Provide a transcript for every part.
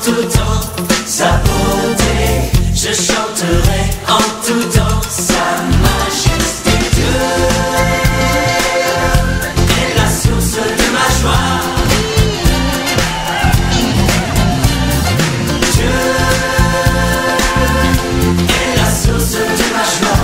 tout temps sa beauté. Je chanterai en tout temps sa majesté. Dieu est la source de ma joie. Dieu est la source de ma joie.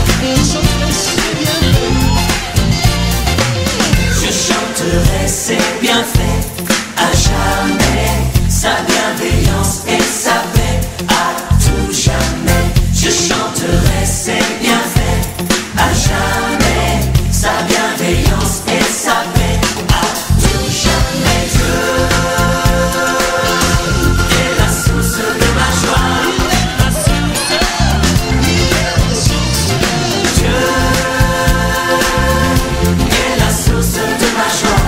Je chanterai ses bienfaits à jamais, sa bienveillance et sa paix à tout jamais. Je chanterai ses bienfaits à jamais, sa bienveillance et sa paix à tout jamais. Dieu est la source de ma joie. Dieu est la source de ma joie.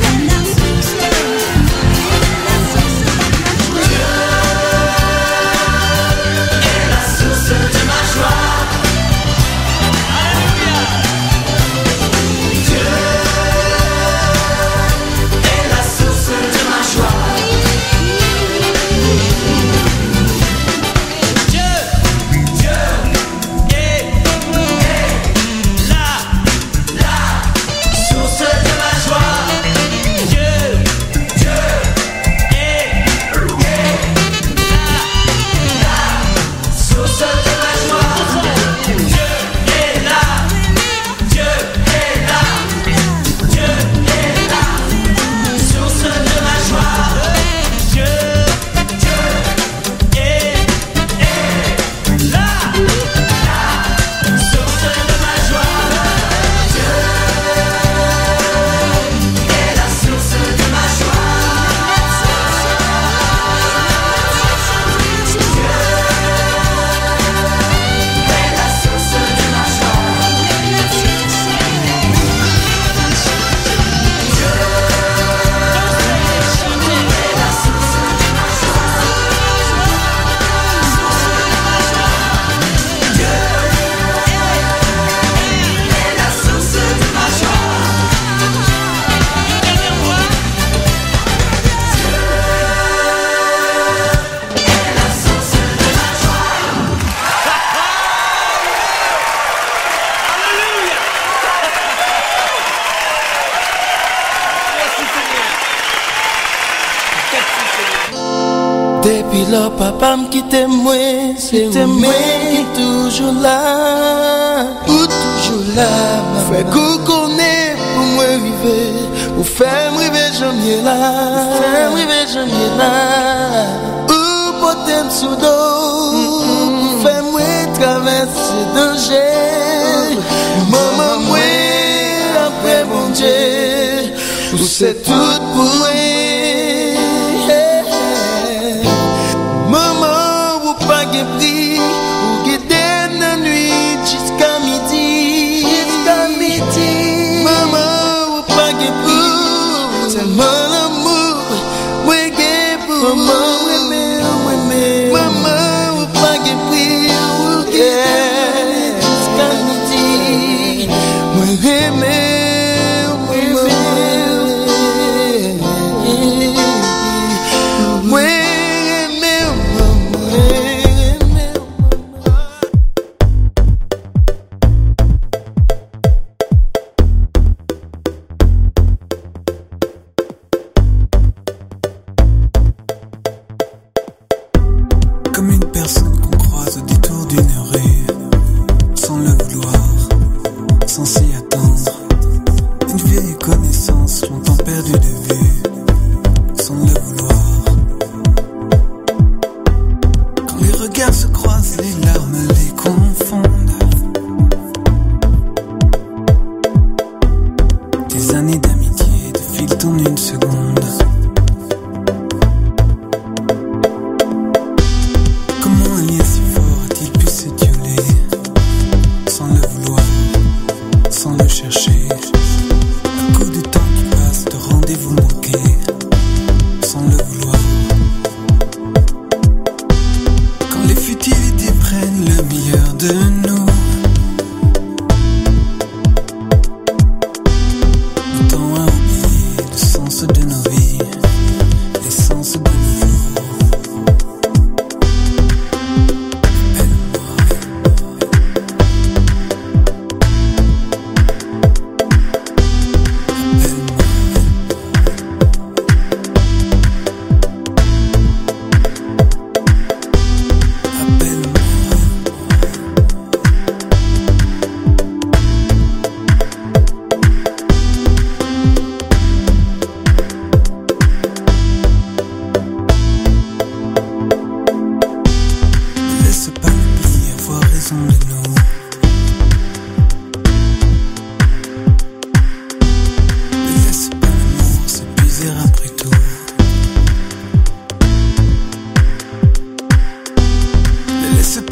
Depuis là, papa m'quitte moi, c'était moi qui toujours là, ou toujours là. Fait qu'on connaît pour moi vivre, pour faire m'river jamais là, faire m'river jamais là. Ou porter sous dos, pour faire moi traverser danger. Maman moi après mon Dieu, ou c'est tout pour moi. Prix ou guider la nuit jusqu'à midi, maman ou pas que pour tellement l'amour ouais pour maman ou pas que prix ou guider jusqu'à midi moi aimer de nous.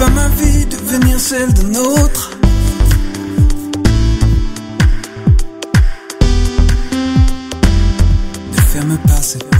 pas ma vie devenir celle d'un autre. Ne ferme pas cette porte.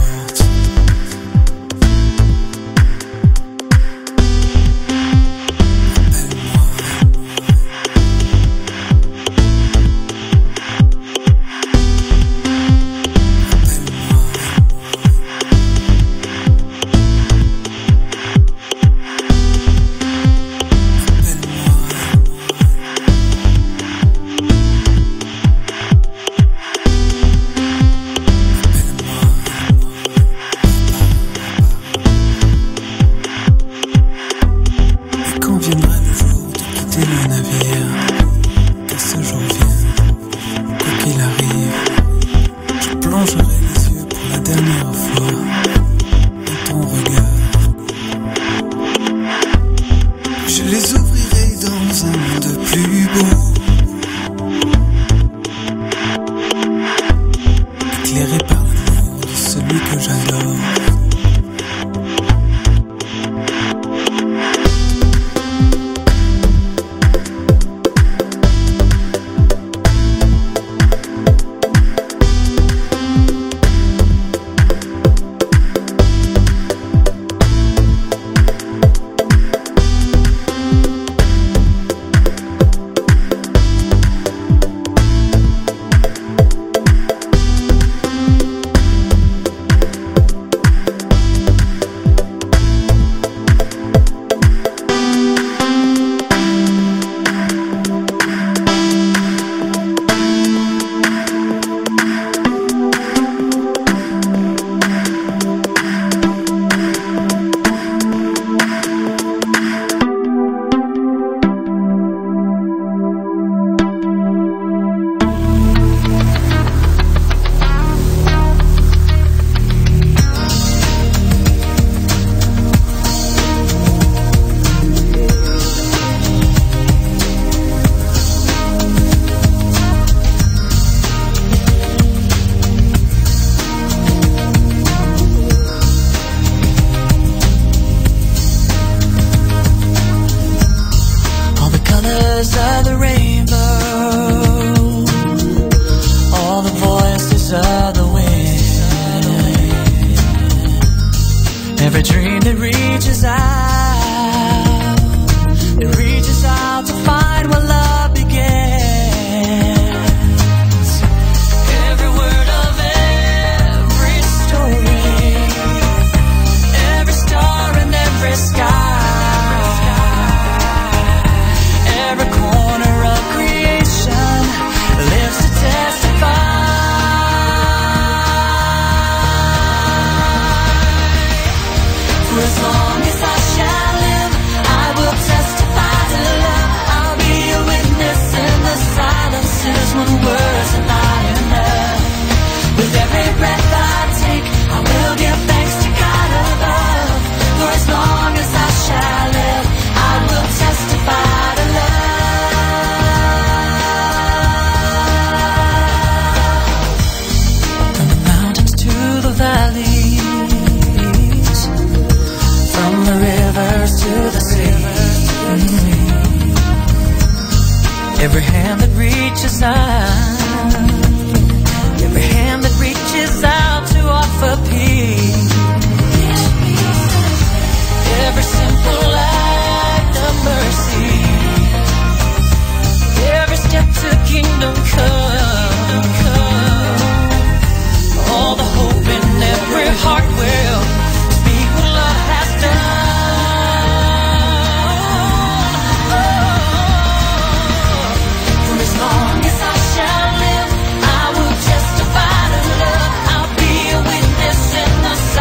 The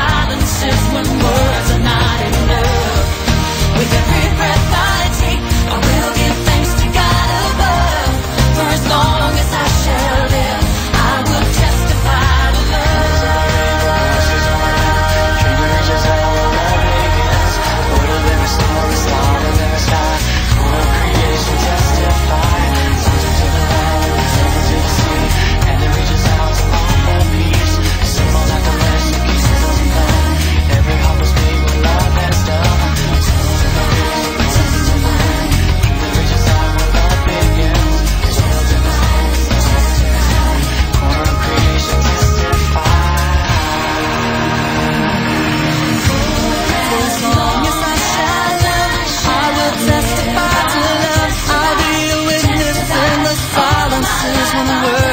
just wanna work